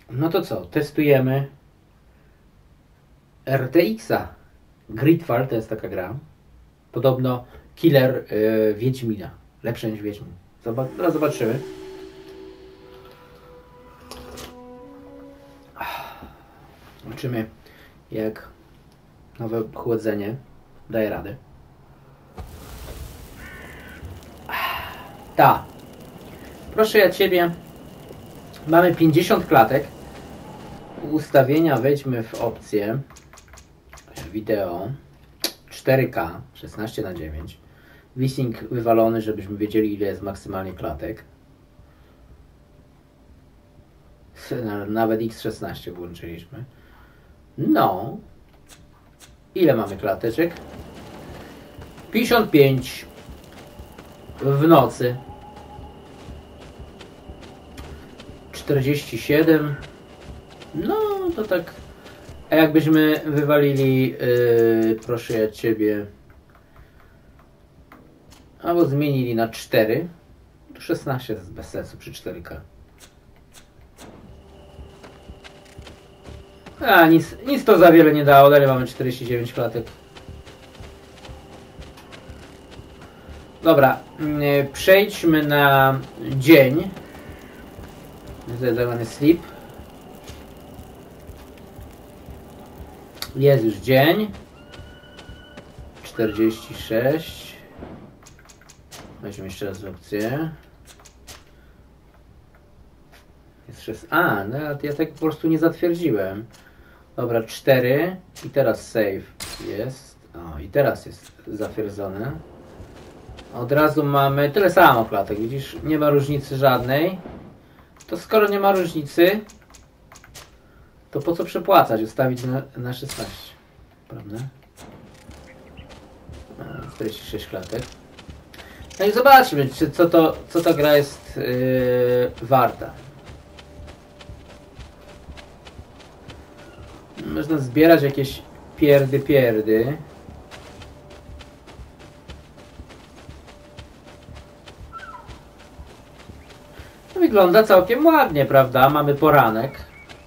No to co? Testujemy RTX-a. Gridfall to jest taka gra. Podobno killer Wiedźmina. Lepsze niż Wiedźmin. Zaraz zobaczymy. Zobaczymy, jak nowe chłodzenie daje radę. Ta. Proszę ja Ciebie. Mamy 50 klatek. Ustawienia wejdźmy w opcję wideo 4K 16:9. VSync wywalony, żebyśmy wiedzieli, ile jest maksymalnie klatek. Nawet X16 włączyliśmy. No. Ile mamy klateczek? 55 w nocy. 47. No to tak. A jakbyśmy wywalili, proszę ja Ciebie, albo zmienili na 4, to 16 to jest bez sensu przy 4K. A nic to za wiele nie dało, dalej mamy 49 klatek. Dobra, przejdźmy na dzień. Zadawany sleep. Jest już dzień. 46. Weźmy jeszcze raz opcję. Jest 6. A, no ja tak po prostu nie zatwierdziłem. Dobra, 4. I teraz save jest. O, i teraz jest zatwierdzone. Od razu mamy tyle samo klatek. Widzisz, nie ma różnicy żadnej. To skoro nie ma różnicy, to po co przepłacać? Ustawić na 16. Prawda? 46 klatek. No i zobaczmy, co ta gra jest warta. Można zbierać jakieś pierdy. No, wygląda całkiem ładnie, prawda? Mamy poranek.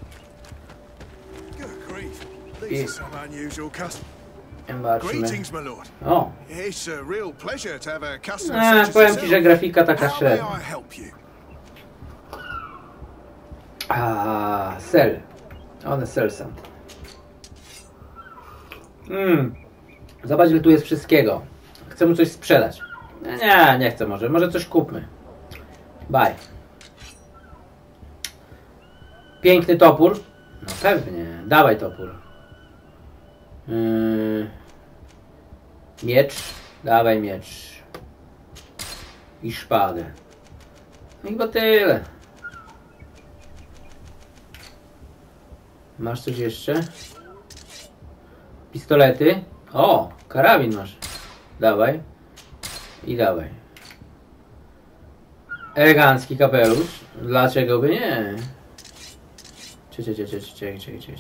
I zobaczmy. O! Powiem Ci, że grafika taka średnia. Sell. One sell some. Zobacz, ile tu jest wszystkiego. Chcę mu coś sprzedać. Nie chcę może. Może coś kupmy. Bye. Piękny topór. No pewnie. Dawaj topór. Miecz. Dawaj miecz. I szpadę. No i chyba tyle. Masz coś jeszcze? Pistolety. O, karabin masz. Dawaj. I dawaj. Elegancki kapelusz. Dlaczego by nie? Czekaj.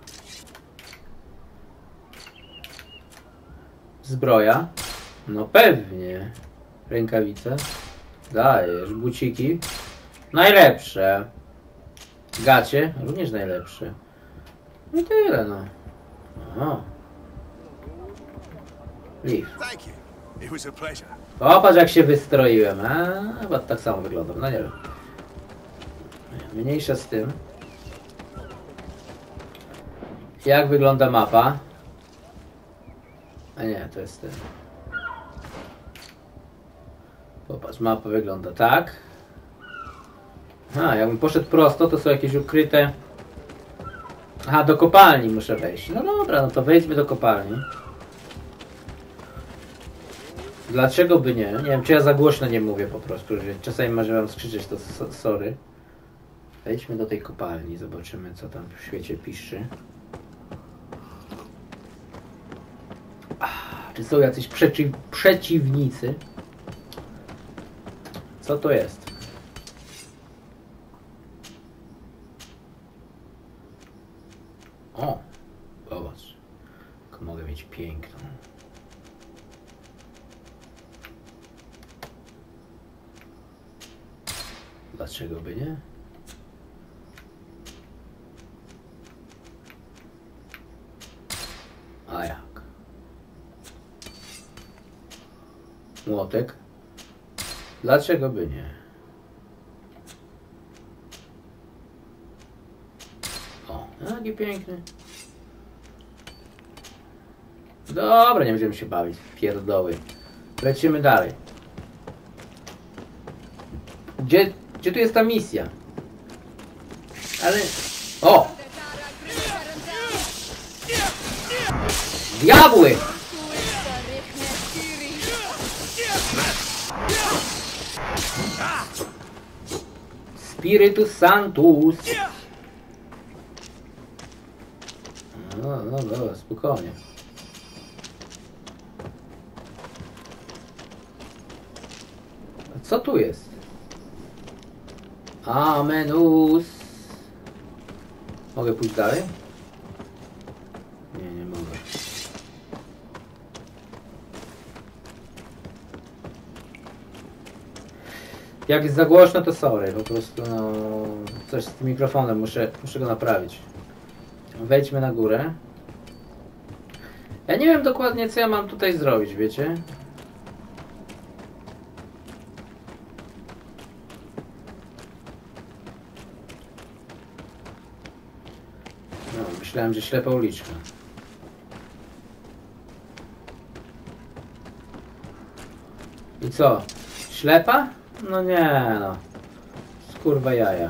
Zbroja. No pewnie. Rękawice. Dajesz. Buciki. Najlepsze. Gacie. Również najlepsze. No i tyle, no. O. Leaf. Popatrz, jak się wystroiłem. Chyba tak samo wyglądam. No nie wiem. Mniejsza z tym. Jak wygląda mapa? A nie, to jest ten. Popatrz, mapa wygląda tak. Jakbym poszedł prosto, to są jakieś ukryte... do kopalni muszę wejść. No dobra, no to wejdźmy do kopalni. Dlaczego by nie? Nie wiem, czy ja za głośno nie mówię po prostu. Czasami może wam skrzyczeć, to sorry. Wejdźmy do tej kopalni, zobaczymy, co tam w świecie pisze. Czy są jacyś przeciwnicy? Co to jest? O! Zobacz. Jak mogę mieć piękną. Dlaczego by nie? Młotek. Dlaczego by nie? O, jaki piękny. Dobra, nie będziemy się bawić. Pierdoły. Lecimy dalej. Gdzie tu jest ta misja? Ale... O! Diabły! Spiritus Sanctus. No, spokojnie. A co tu jest? Amenus. Mogę pójść dalej? Nie mogę. Jak jest za głośno, to sorry, po prostu no... Coś z tym mikrofonem, muszę go naprawić. Wejdźmy na górę. Ja nie wiem dokładnie, co ja mam tutaj zrobić, wiecie? No, myślałem, że ślepa uliczka. I co? Ślepa? No nie no. Skurwa jaja.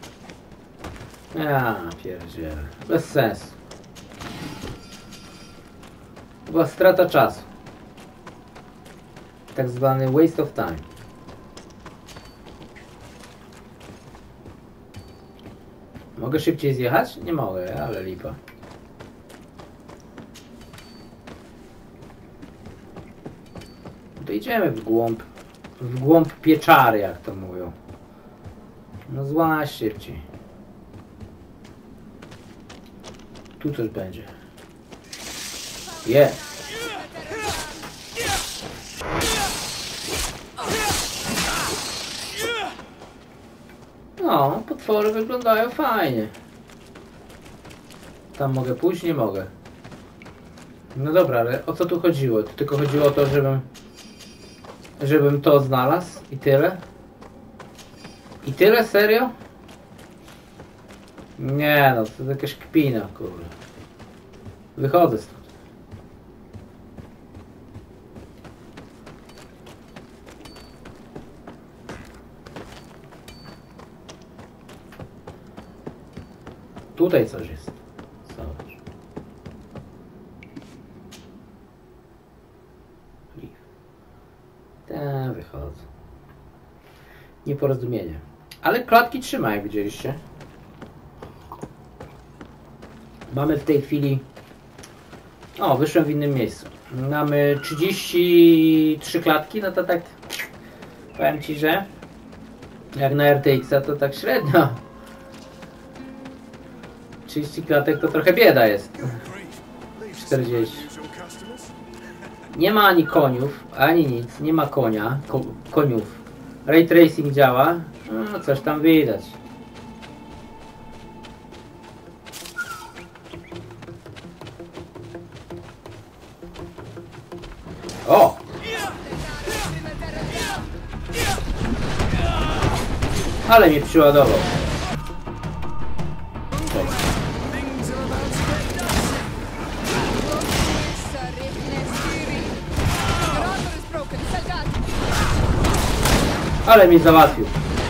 Ja pierdzielę. Bez sensu. Była strata czasu. Tak zwany waste of time. Mogę szybciej zjechać? Nie mogę, ale lipa. To idziemy w głąb pieczary, jak to mówią. No złaź szybciej. Tu coś będzie. Jest. No, potwory wyglądają fajnie. Tam mogę pójść? Nie mogę. No dobra, ale o co tu chodziło? Tu tylko chodziło o to, żebym to znalazł i tyle? I tyle? Serio? Nie no, to jakaś kpina, kurde. Wychodzę stąd. Tutaj coś jest. Zobacz. Tak, wychodzę. Nieporozumienie. Ale klatki trzyma, jak widzieliście. Mamy w tej chwili... O, wyszłem w innym miejscu. Mamy 33 klatki, no to tak... Powiem ci, że... Jak na RTX-a to tak średnio. 30 klatek to trochę bieda jest. 40. Nie ma ani koniów, ani nic. Nie ma konia. Koniów. Ray tracing działa. No, coś tam widać. O! Ale mi przyładował. Ale mi załatwił.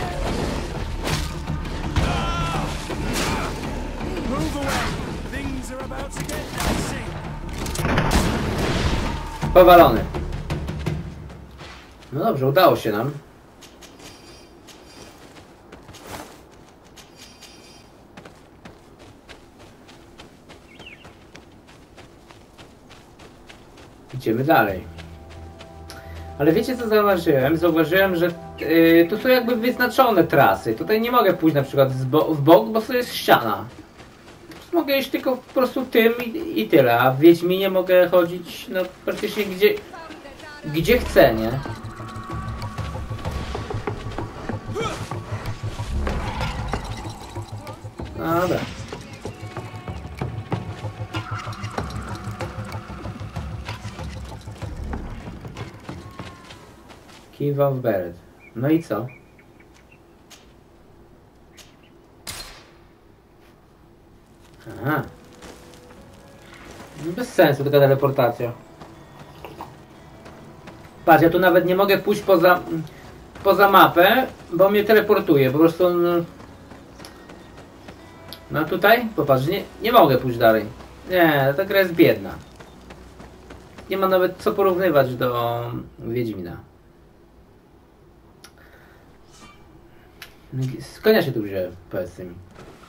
Powalony. No dobrze, udało się nam. Idziemy dalej. Ale wiecie co zauważyłem? Zauważyłem, że tu są jakby wyznaczone trasy. Tutaj nie mogę pójść na przykład w bok, bo to jest ściana. Mogę iść tylko po prostu tym i tyle. A w Wiedźminie mogę chodzić no praktycznie gdzie chcę, nie? No dobra. Team Wolf Barrett. No i co? Aha. Bez sensu taka teleportacja. Patrz, ja tu nawet nie mogę pójść poza mapę, bo mnie teleportuje. Po prostu... No tutaj, popatrz, nie mogę pójść dalej. Nie, ta gra jest biedna. Nie ma nawet co porównywać do Wiedźmina. Skąd ja się tu wziąłem? Powiedzcie mi.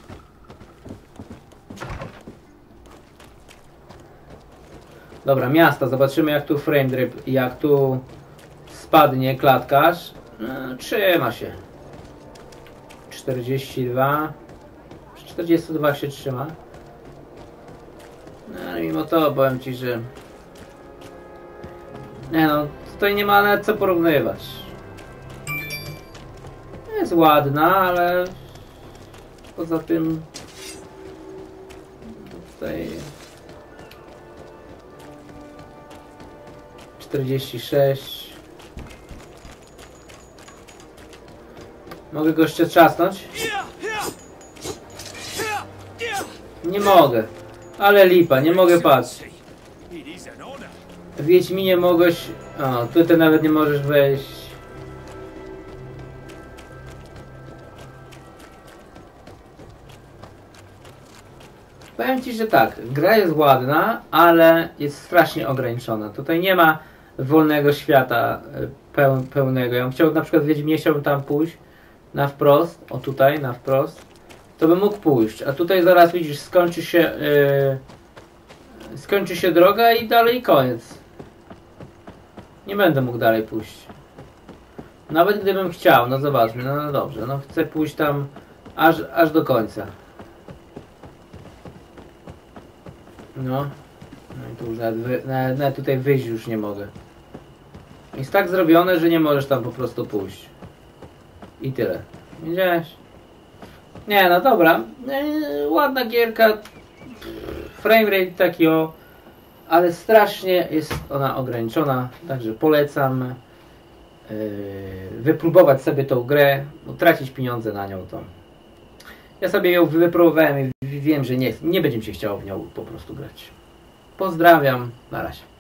Dobra, miasta. Zobaczymy jak tu frame drip, jak tu spadnie klatkarz. No, trzyma się. 42. 42 się trzyma. No ale mimo to powiem ci, że... Nie no, tutaj nie ma nawet co porównywać. Jest ładna, ale... Poza tym... Tutaj... 46. Mogę go jeszcze trzasnąć? Nie mogę. Ale lipa, nie mogę patrzeć. W Wiedźminie mogłeś... O, tutaj nawet nie możesz wejść. Powiem ci, że tak, gra jest ładna, ale jest strasznie ograniczona. Tutaj nie ma wolnego świata pełnego. Ja bym chciał na przykład w Wiedźminie, chciałbym tam pójść na wprost, o tutaj, na wprost, to bym mógł pójść. A tutaj zaraz widzisz, skończy się droga i dalej koniec. Nie będę mógł dalej pójść. Nawet gdybym chciał, no zobaczmy, no dobrze, no chcę pójść tam aż do końca. No i tu już nawet tutaj wyjść już nie mogę. Jest tak zrobione, że nie możesz tam po prostu pójść. I tyle. Widziałeś? Nie, no dobra. Ładna gierka. Framerate taki o. Ale strasznie jest ona ograniczona. Także polecam wypróbować sobie tą grę. Bo tracić pieniądze na nią to... Ja sobie ją wypróbowałem i wiem, że nie będzie mi się chciało w nią po prostu grać. Pozdrawiam. Na razie.